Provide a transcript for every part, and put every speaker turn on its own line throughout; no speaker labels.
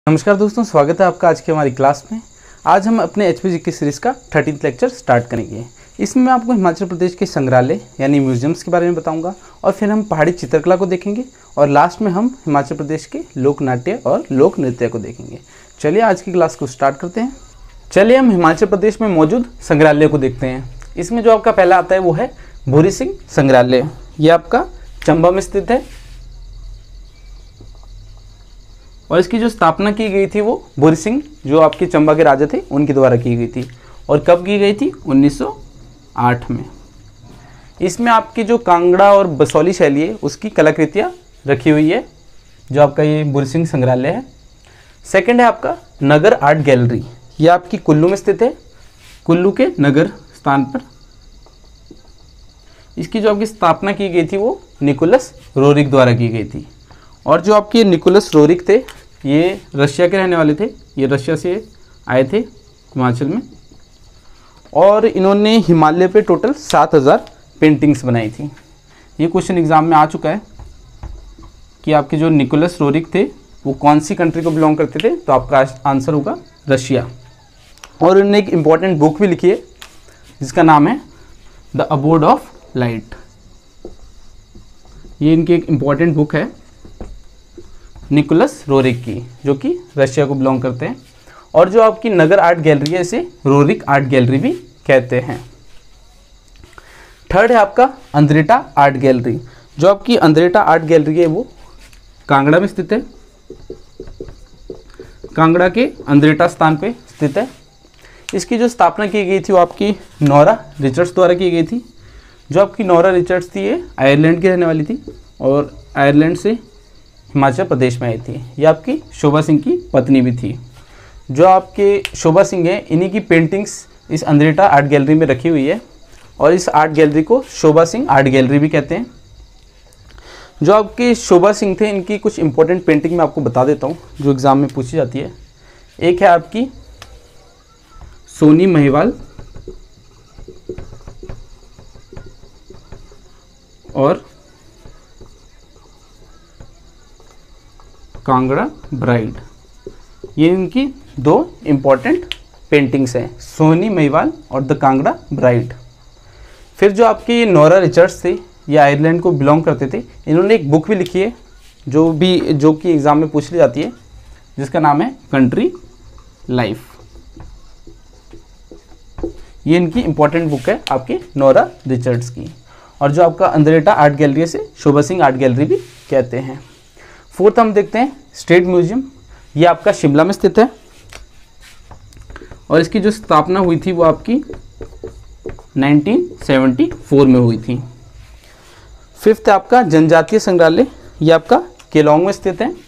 नमस्कार दोस्तों, स्वागत है आपका आज की हमारी क्लास में। आज हम अपने एचपीजी की सीरीज़ का 13th लेक्चर स्टार्ट करेंगे। इसमें मैं आपको हिमाचल प्रदेश के संग्रहालय यानी म्यूजियम्स के बारे में बताऊंगा और फिर हम पहाड़ी चित्रकला को देखेंगे और लास्ट में हम हिमाचल प्रदेश के लोक नाट्य और लोक नृत्य को देखेंगे। चलिए आज की क्लास को स्टार्ट करते हैं। चलिए हम हिमाचल प्रदेश में मौजूद संग्रहालय को देखते हैं। इसमें जो आपका पहला आता है वो है भूरी सिंह संग्रहालय। ये आपका चंबा में स्थित है और इसकी जो स्थापना की गई थी वो भूरी सिंह जो आपके चंबा के राजा थे उनके द्वारा की गई थी। और कब की गई थी? 1908 में। इसमें आपकी जो कांगड़ा और बसौली शैली है उसकी कलाकृतियाँ रखी हुई है जो आपका ये भूरी सिंह संग्रहालय है। सेकंड है आपका नगर आर्ट गैलरी। ये आपकी कुल्लू में स्थित है, कुल्लू के नगर स्थान पर। इसकी जो आपकी स्थापना की गई थी वो निकोलस रोरिक द्वारा की गई थी। और जो आपके निकोलस रोरिक थे ये रशिया के रहने वाले थे। ये रशिया से आए थे हिमाचल में और इन्होंने हिमालय पे टोटल 7000 पेंटिंग्स बनाई थी। ये क्वेश्चन एग्जाम में आ चुका है कि आपके जो निकोलस रोरिक थे वो कौन सी कंट्री को बिलोंग करते थे, तो आपका आंसर होगा रशिया। और इन्होंने एक इम्पॉर्टेंट बुक भी लिखी है जिसका नाम है द अबोर्ड ऑफ लाइट। ये इनकी एक इम्पॉर्टेंट बुक है निकोलस रोरिक की, जो कि रशिया को बिलोंग करते हैं। और जो आपकी नगर आर्ट गैलरी है इसे रोरिक आर्ट गैलरी भी कहते हैं। थर्ड है आपका अंद्रेटा आर्ट गैलरी। जो आपकी अंद्रेटा आर्ट गैलरी है वो कांगड़ा में स्थित है, कांगड़ा के अंद्रेटा स्थान पे स्थित है। इसकी जो स्थापना की गई थी वो आपकी नोरा रिचर्ड्स द्वारा की गई थी। जो आपकी नोरा रिचर्ड्स थी ये आयरलैंड की रहने वाली थी और आयरलैंड से हिमाचल प्रदेश में आई थी। ये आपकी शोभा सिंह की पत्नी भी थी। जो आपके शोभा सिंह हैं इन्हीं की पेंटिंग्स इस अंद्रेटा आर्ट गैलरी में रखी हुई है और इस आर्ट गैलरी को शोभा सिंह आर्ट गैलरी भी कहते हैं। जो आपके शोभा सिंह थे इनकी कुछ इंपॉर्टेंट पेंटिंग मैं आपको बता देता हूँ जो एग्ज़ाम में पूछी जाती है। एक है आपकी सोनी महिवाल और कांगड़ा ब्राइड। ये इनकी दो इम्पॉर्टेंट पेंटिंग्स हैं, सोनी महिवाल और द कांगड़ा ब्राइड। फिर जो आपके नोरा रिचर्ड्स थे ये आयरलैंड को बिलोंग करते थे। इन्होंने एक बुक भी लिखी है जो कि एग्ज़ाम में पूछ ली जाती है जिसका नाम है कंट्री लाइफ। ये इनकी इम्पॉर्टेंट बुक है आपके नोरा रिचर्ड्स की। और जो आपका अंद्रेटा आर्ट गैलरी से शोभा सिंह आर्ट गैलरी भी कहते हैं। फोर्थ हम देखते हैं स्टेट म्यूजियम। ये आपका शिमला में स्थित है और इसकी जो स्थापना हुई थी वो आपकी 1974 में हुई थी। फिफ्थ है आपका जनजातीय संग्रहालय। ये आपका केलांग में स्थित है।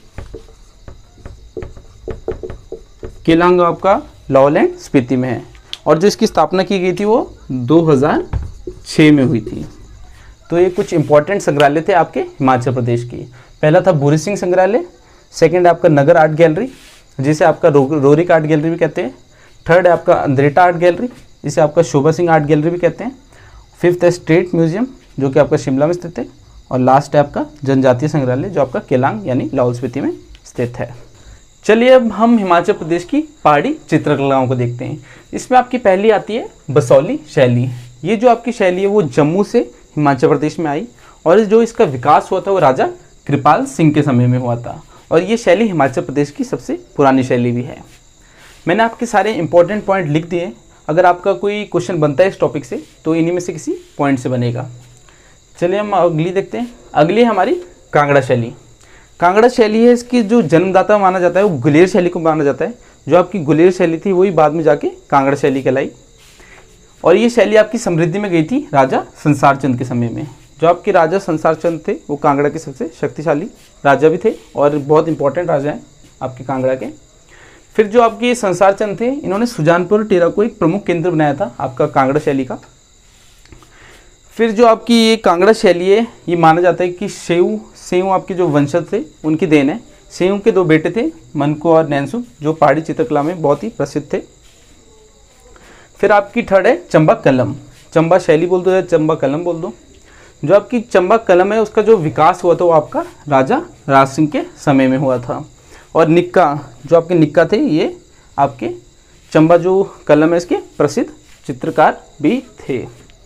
केलांग आपका लॉलैंड स्पीति में है और जो इसकी स्थापना की गई थी वो 2006 में हुई थी। तो ये कुछ इंपॉर्टेंट संग्रहालय थे आपके हिमाचल प्रदेश की। पहला था भूरी सिंह संग्रहालय, सेकंड है आपका नगर आर्ट गैलरी जिसे आपका रोरिक आर्ट गैलरी भी कहते हैं। थर्ड है आपका अंद्रेटा आर्ट गैलरी जिसे आपका शोभा सिंह आर्ट गैलरी भी कहते हैं। फिफ्थ है स्टेट म्यूजियम जो कि आपका शिमला में स्थित है। और लास्ट है आपका जनजातीय संग्रहालय जो आपका केलांग यानी लाहौल स्पीति में स्थित है। चलिए अब हम हिमाचल प्रदेश की पहाड़ी चित्रकलाओं को देखते हैं। इसमें आपकी पहली आती है बसौली शैली। ये जो आपकी शैली है वो जम्मू से हिमाचल प्रदेश में आई और जो इसका विकास हुआ था वो राजा कृपाल सिंह के समय में हुआ था। और ये शैली हिमाचल प्रदेश की सबसे पुरानी शैली भी है। मैंने आपके सारे इंपॉर्टेंट पॉइंट लिख दिए। अगर आपका कोई क्वेश्चन बनता है इस टॉपिक से तो इन्हीं में से किसी पॉइंट से बनेगा। चलिए हम अगली देखते हैं। अगली है हमारी कांगड़ा शैली। कांगड़ा शैली है इसकी जो जन्मदाता माना जाता है वो गुलेर शैली को माना जाता है। जो आपकी गुलेर शैली थी वही बाद में जाके कांगड़ा शैली कहलाई। और ये शैली आपकी समृद्धि में गई थी राजा संसार चंद के समय में। जो आपके राजा संसार चंद थे वो कांगड़ा के सबसे शक्तिशाली राजा भी थे और बहुत इंपॉर्टेंट राजा हैं आपके कांगड़ा के। फिर जो आपके संसार चंद थे इन्होंने सुजानपुर टेरा को एक प्रमुख केंद्र बनाया था आपका कांगड़ा शैली का। फिर जो आपकी ये कांगड़ा शैली है ये माना जाता है कि सेऊ आपके जो वंशज थे उनकी देन है। सेऊ के दो बेटे थे मनको और नैनसु जो पहाड़ी चित्रकला में बहुत ही प्रसिद्ध थे। फिर आपकी थर्ड है चंबा कलम। चंबा शैली बोल दो या चंबा कलम बोल दो। जो आपकी चंबा कलम है उसका जो विकास हुआ था वो आपका राजा राज सिंह के समय में हुआ था। और निक्का, जो आपके निक्का थे, ये आपके चंबा जो कलम है इसके प्रसिद्ध चित्रकार भी थे।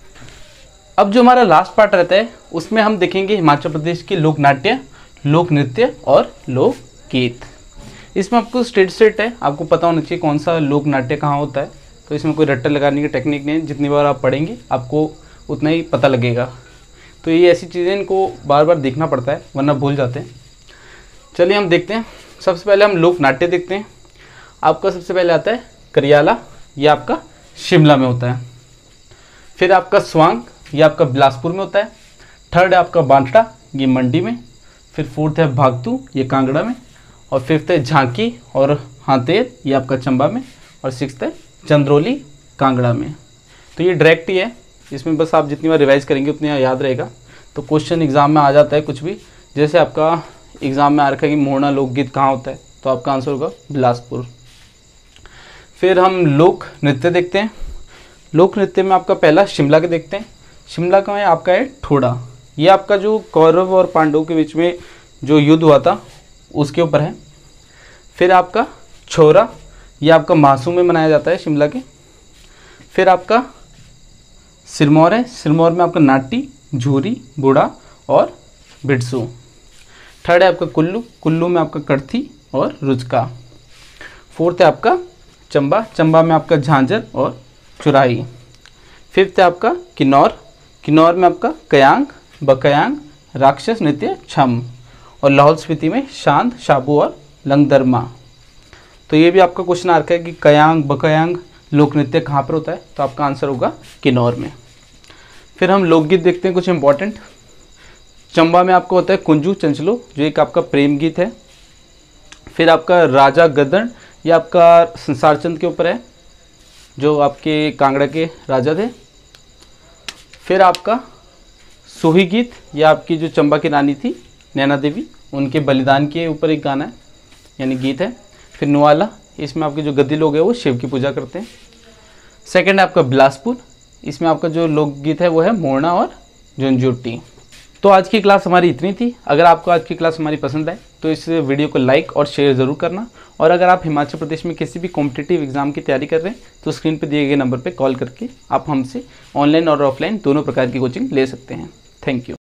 अब जो हमारा लास्ट पार्ट रहता है उसमें हम देखेंगे हिमाचल प्रदेश के लोक नाट्य, लोक नृत्य और लोकगीत। इसमें आपको स्टेट है, आपको पता होना चाहिए कौन सा लोक नाट्य कहाँ होता है। तो इसमें कोई रट्टा लगाने की टेक्निक नहीं है, जितनी बार आप पढ़ेंगे आपको उतना ही पता लगेगा। तो ये ऐसी चीज़ें इनको बार बार देखना पड़ता है वरना भूल जाते हैं। चलिए हम देखते हैं। सबसे पहले हम लोक नाट्य देखते हैं। आपका सबसे पहले आता है करियाला, ये आपका शिमला में होता है। फिर आपका स्वांग, ये आपका बिलासपुर में होता है। थर्ड है आपका बांटड़ा, ये मंडी में। फिर फोर्थ है भागतू, ये कांगड़ा में। और फिफ्थ है झांकी और हाथेर, ये आपका चंबा में। और सिक्स्थ है चंद्रौली, कांगड़ा में। तो ये डायरेक्ट ही है, इसमें बस आप जितनी बार रिवाइज करेंगे उतनी याद रहेगा। तो क्वेश्चन एग्जाम में आ जाता है कुछ भी, जैसे आपका एग्जाम में आ रखा है कि मोहना लोकगीत कहाँ होता है, तो आपका आंसर होगा बिलासपुर। फिर हम लोक नृत्य देखते हैं। लोक नृत्य में आपका पहला शिमला के देखते हैं। शिमला का में आपका है ठोड़ा, ये आपका जो कौरव और पांडवों के बीच में जो युद्ध हुआ था उसके ऊपर है। फिर आपका छोरा, ये आपका मासूम में मनाया जाता है शिमला के। फिर आपका सिरमौर है, सिरमौर में आपका नाटी, झूरी, बूढ़ा और बिरसू। थर्ड है आपका कुल्लू, कुल्लू में आपका कड़थी और रुचका। फोर्थ है आपका चंबा, चंबा में आपका झांझर और चुराई। फिफ्थ है आपका किन्नौर, किन्नौर में आपका कयांग, बकयांग, राक्षस नृत्य, छम। और लाहौल स्पीति में शांत, शाबू और लंगदरमा। तो ये भी आपका क्वेश्चन आ रखा है कि कयांग, बकयांग लोक नृत्य कहाँ पर होता है, तो आपका आंसर होगा किन्नौर में। फिर हम लोकगीत देखते हैं कुछ इंपॉर्टेंट। चंबा में आपका होता है कुंजू चंचलो, जो एक आपका प्रेम गीत है। फिर आपका राजा गदन, ये आपका संसार चंद के ऊपर है, जो आपके कांगड़ा के राजा थे। फिर आपका सोही गीत, ये आपकी जो चंबा की रानी थी नैना देवी, उनके बलिदान के ऊपर एक गाना है यानी गीत है। फिर नुआला, इसमें आपके जो गद्दी लोग हैं वो शिव की पूजा करते हैं। सेकंड है आपका बिलासपुर, इसमें आपका जो लोकगीत है वो है मोरना और झुंझुटी। तो आज की क्लास हमारी इतनी थी। अगर आपको आज की क्लास हमारी पसंद आए तो इस वीडियो को लाइक और शेयर ज़रूर करना। और अगर आप हिमाचल प्रदेश में किसी भी कॉम्पिटिटिव एग्जाम की तैयारी कर रहे हैं तो स्क्रीन पर दिए गए नंबर पर कॉल करके आप हमसे ऑनलाइन और ऑफलाइन दोनों प्रकार की कोचिंग ले सकते हैं। Thank you.